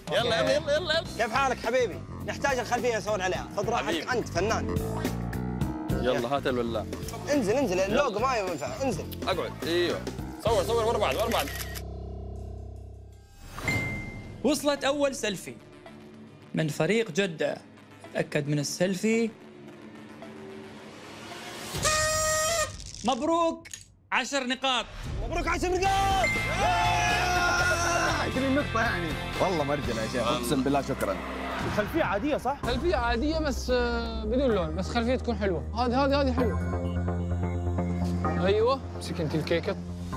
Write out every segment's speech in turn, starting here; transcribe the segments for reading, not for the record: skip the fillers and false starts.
يلا يلا يلا يلا. كيف حالك حبيبي؟ نحتاج الخلفيه نصور عليها، خذ راحتك انت فنان. يلا هات الولاعة. انزل انزل، اللوجو ما ينفع، انزل. اقعد. ايوه صور صور ورا بعض ورا بعض. وصلت أول سيلفي من فريق جدة. تأكد من السيلفي. مبروك 10 نقاط. مبروك 10 نقاط. 20 نقطة يعني. والله مرجلة يا شيخ، اقسم بالله شكرا. الخلفية عادية صح؟ خلفية عادية بس بدون لون، بس خلفية تكون حلوة. هذه حلوة. ايوه امسك انت الكيكة.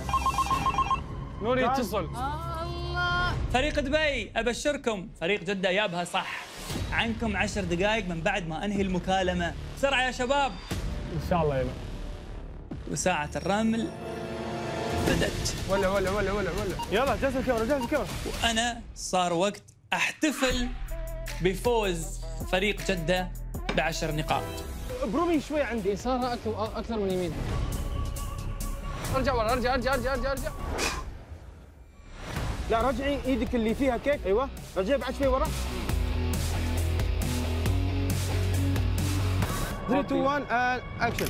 نوري اتصل. فريق دبي أبشركم، فريق جدة جابها صح. عنكم 10 دقائق من بعد ما أنهي المكالمة. بسرعة يا شباب. ان شاء الله يلا. وساعة الرمل بدت. ولا يلا جهز الكاميرا جهز الكاميرا. وأنا صار وقت أحتفل بفوز فريق جدة ب10 نقاط. برومي شوي عندي. يسارها اكثر من يمين. ارجع ورا ارجع. لا رجعي ايدك اللي فيها كيك، ايوه رجعي بعد شوي ورا. 3 2 1 اكشن.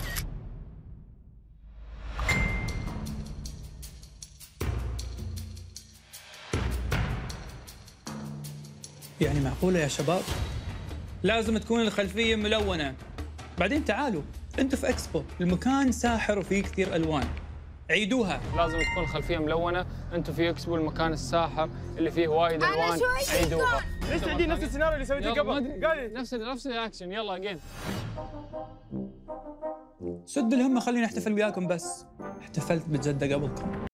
يعني معقولة يا شباب؟ لازم تكون الخلفية ملونة. بعدين تعالوا، انتوا في اكسبو، المكان ساحر وفيه كثير الوان. عيدوها. لازم تكون خلفية ملونة، انتم في اكسبو المكان الساحر اللي فيه وايد الوان. عيدوها. ليش تعيدين نفس السيناريو اللي سويتيه يلا، قبل؟ قال نفس الاكشن. يلا اجين. سد الهمة، خليني احتفل وياكم بس. احتفلت بجدة قبلكم.